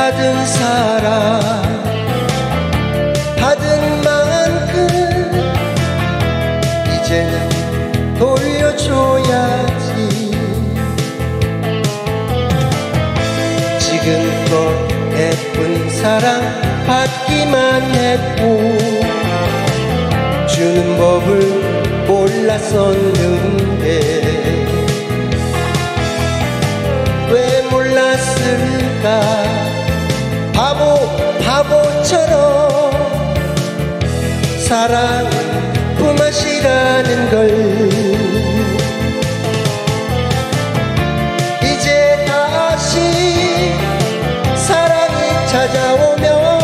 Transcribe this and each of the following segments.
받은 사랑 받은 만큼 이제는 돌려줘야지. 지금껏 예쁜 사랑 받기만 했고 주는 법을 몰랐었는데 왜 몰랐을까. 바보처럼 사랑은 품앗이라는 걸 이제 다시 사랑이 찾아오면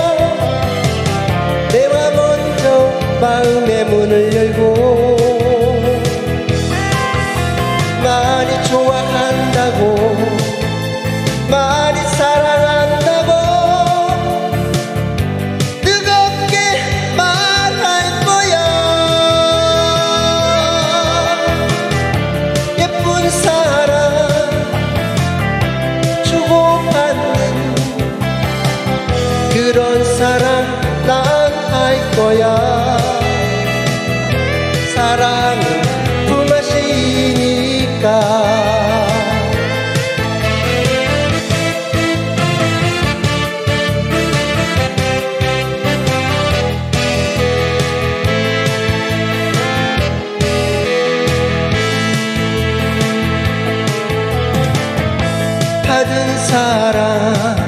내가 먼저 마음의 문을 열고 많이 좋아한다고 많이 사랑한다고 뜨겁게 말할 거야. 예쁜 사랑 주고받는 그런 사랑 난 할 거야. 사랑은 품앗이니까. 받은 사랑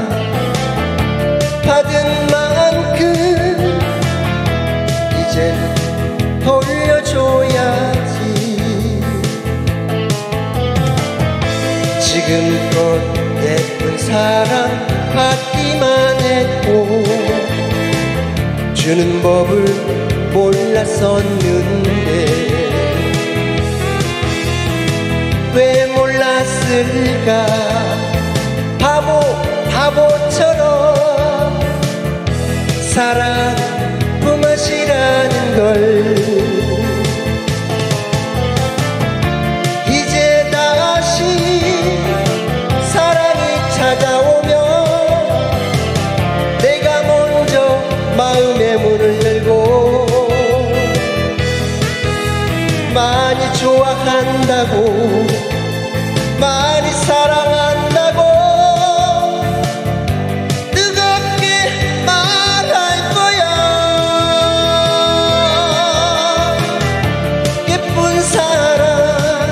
받은 만큼 이제는 돌려줘야지. 지금껏 예쁜 사랑 받기만 했고 주는 법을 몰랐었는데 왜 몰랐을까. 바보처럼 사랑 품앗이라는 걸 이제 다시 사랑이 찾아오면 내가 먼저 마음의 문을 열고 많이 좋아한다고 많이 사랑한다고 뜨겁게 말할 거야. 예쁜 사랑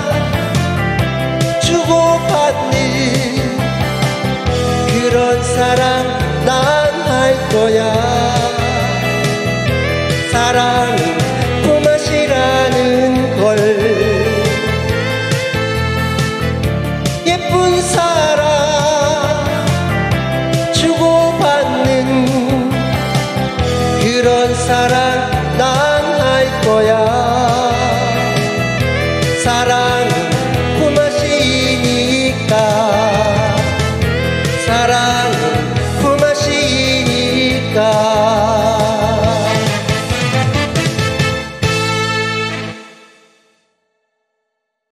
주고받는 그런 사랑 난 할 거야.